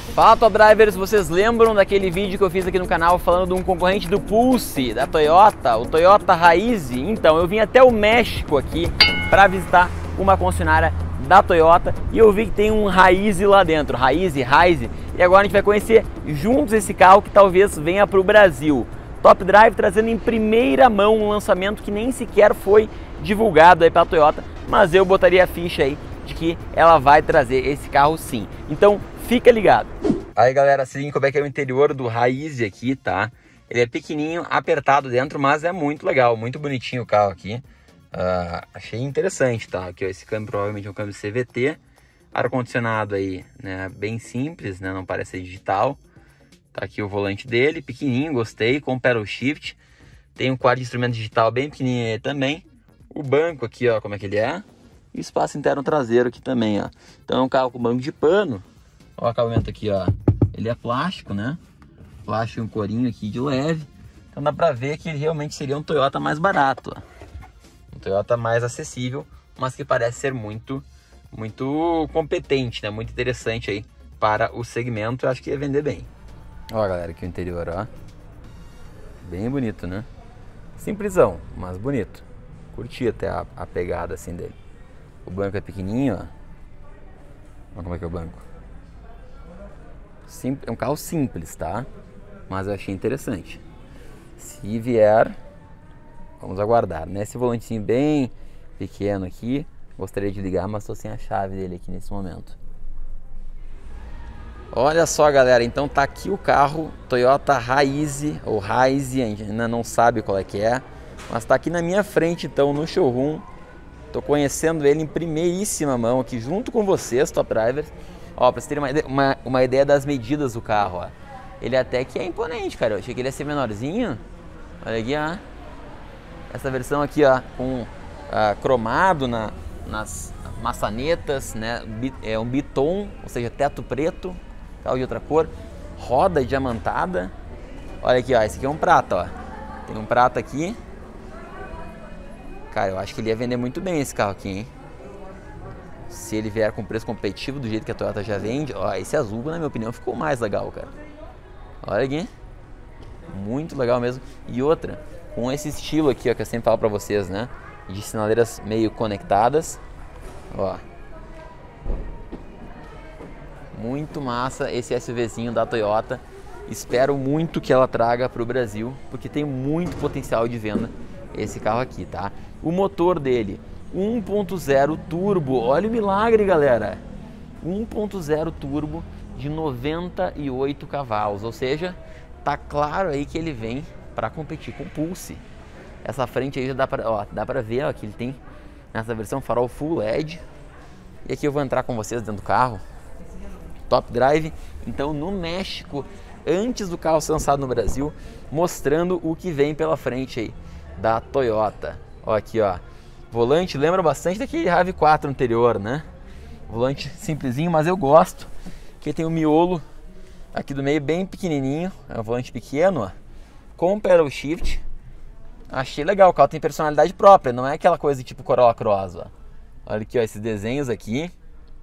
Fala, Top Drivers, vocês lembram daquele vídeo que eu fiz aqui no canal falando de um concorrente do Pulse, da Toyota, o Toyota Hiace? Então, eu vim até o México aqui para visitar uma concessionária da Toyota e eu vi que tem um Hiace lá dentro, Hiace, e agora a gente vai conhecer juntos esse carro que talvez venha para o Brasil. Top Drive trazendo em primeira mão um lançamento que nem sequer foi divulgado aí pela Toyota, mas eu botaria a ficha aí de que ela vai trazer esse carro sim. Então, fica ligado. Aí galera, assim como é que é o interior do Hiace aqui, tá? Ele é pequenininho, apertado dentro, mas é muito legal, muito bonitinho o carro aqui. Achei interessante, tá? Aqui, ó, esse câmbio provavelmente é um câmbio CVT. Ar-condicionado aí, né? Bem simples, né? Não parece ser digital. Tá aqui o volante dele, pequenininho, gostei, com pedal shift. Tem um quadro de instrumento digital bem pequenininho aí também. O banco aqui, ó, como é que ele é. E o espaço interno traseiro aqui também, ó. Então é um carro com banco de pano. Ó, o acabamento aqui, ó. Ele é plástico, né? Plástico e um corinho aqui de leve. Então dá pra ver que ele realmente seria um Toyota mais barato, ó. Um Toyota mais acessível, mas que parece ser muito competente, né? Muito interessante aí para o segmento. Eu acho que ia vender bem. Ó, galera, aqui o interior, ó. Bem bonito, né? Simplesão, mas bonito. Curti até a pegada assim dele. O banco é pequenininho, ó. Olha como é que é o banco. É um carro simples, tá? Mas eu achei interessante. Se vier, vamos aguardar, né? Esse volantezinho bem pequeno aqui, gostaria de ligar, mas estou sem a chave dele aqui nesse momento. Olha só, galera, então tá aqui o carro Toyota Hiace, ou Hiace, a gente ainda não sabe qual é que é, mas tá aqui na minha frente, então, no showroom. Tô conhecendo ele em primeiríssima mão aqui junto com vocês, Top Drivers. Ó, pra vocês terem uma ideia das medidas do carro, ó. Ele até que é imponente, cara. Eu achei que ele ia ser menorzinho. Olha aqui, ó. Essa versão aqui, ó, com cromado nas maçanetas, né? É um biton, ou seja, teto preto, carro de outra cor. Roda diamantada. Olha aqui, ó. Esse aqui é um prata, ó. Tem um prata aqui. Cara, eu acho que ele ia vender muito bem esse carro aqui, hein? Se ele vier com preço competitivo do jeito que a Toyota já vende, ó, esse azul, na minha opinião, ficou mais legal, cara. Olha aqui. Muito legal mesmo. E outra, com esse estilo aqui, ó, que eu sempre falo pra vocês, né? De sinaleiras meio conectadas. Ó. Muito massa esse SUVzinho da Toyota. Espero muito que ela traga pro Brasil, porque tem muito potencial de venda esse carro aqui, tá? O motor dele, 1.0 turbo, olha o milagre, galera. 1.0 turbo de 98 cavalos, ou seja, tá claro aí que ele vem para competir com o Pulse. Essa frente aí já dá para ver, ó, que ele tem nessa versão farol Full LED. E aqui eu vou entrar com vocês dentro do carro. Top Drive, então no México, antes do carro ser lançado no Brasil, mostrando o que vem pela frente aí da Toyota. Ó, aqui, ó, volante lembra bastante daquele RAV4 anterior, né? Volante simplesinho, mas eu gosto que tem um miolo aqui do meio bem pequenininho, é um volante pequeno, ó, com pedal shift. Achei legal, o carro tem personalidade própria, não é aquela coisa tipo Corolla Cross, ó. Olha aqui, ó, esses desenhos aqui.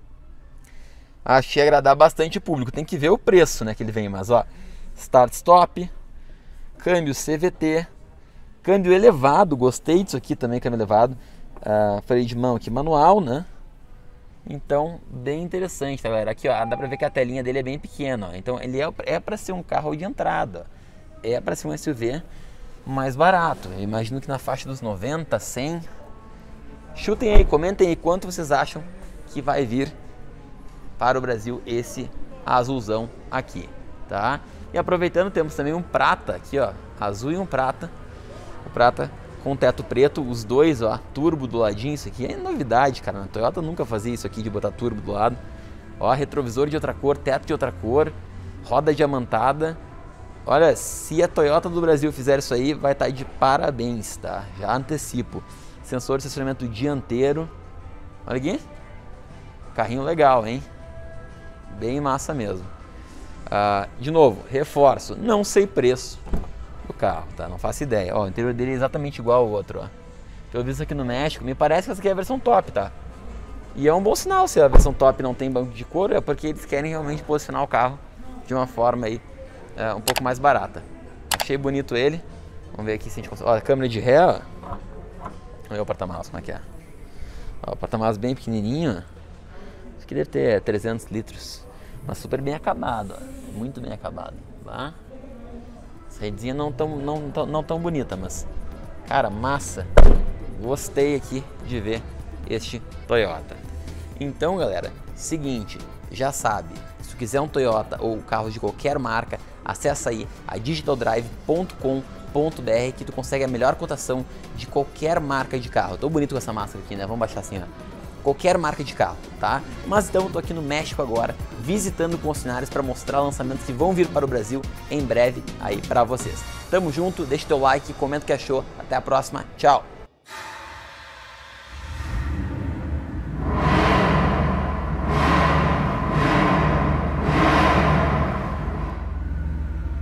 Achei agradar bastante o público, tem que ver o preço, né, que ele vem, mas ó, start stop, câmbio CVT, câmbio elevado, gostei disso aqui também, câmbio elevado. Freio de mão aqui manual, né? Então, bem interessante, tá, galera? Aqui, ó, dá pra ver que a telinha dele é bem pequena, ó. Então, ele é pra ser um carro de entrada, ó. É pra ser um SUV mais barato. Eu imagino que na faixa dos 90, 100. Chutem aí, comentem aí quanto vocês acham que vai vir para o Brasil esse azulzão aqui, tá? E aproveitando, temos também um prata aqui, ó, azul e um prata. O prata com teto preto, os dois, ó, turbo do ladinho. Isso aqui é novidade, cara. Na Toyota nunca fazia isso aqui de botar turbo do lado. Ó, retrovisor de outra cor, teto de outra cor, roda diamantada. Olha, se a Toyota do Brasil fizer isso aí, vai estar de parabéns, tá? Já antecipo. Sensor de estacionamento dianteiro. Olha aqui. Carrinho legal, hein? Bem massa mesmo. De novo, reforço, não sei preço do carro, tá? Não faço ideia. Ó, o interior dele é exatamente igual ao outro, ó. Eu vi isso aqui no México, me parece que essa aqui é a versão top, tá? E é um bom sinal se a versão top não tem banco de couro, é porque eles querem realmente posicionar o carro de uma forma aí um pouco mais barata. Achei bonito ele. Vamos ver aqui se a gente consegue. Olha, a câmera de ré, ó. Vamos ver o porta-malas, como é que é. Ó, o porta-malas bem pequenininho. Acho que deve ter 300 litros. Mas super bem acabado, ó. Muito bem acabado, tá? Essa redezinha não tão bonita, mas... Cara, massa. Gostei aqui de ver este Toyota. Então, galera, seguinte, já sabe, se tu quiser um Toyota ou carro de qualquer marca, acessa aí a digitaldrive.com.br que tu consegue a melhor cotação de qualquer marca de carro. Tô bonito com essa máscara aqui, né? Vamos baixar assim, ó. Qualquer marca de carro, tá? Mas então eu tô aqui no México agora, visitando concessionários para mostrar lançamentos que vão vir para o Brasil em breve aí para vocês. Tamo junto, deixa teu like, comenta o que achou. Até a próxima, tchau!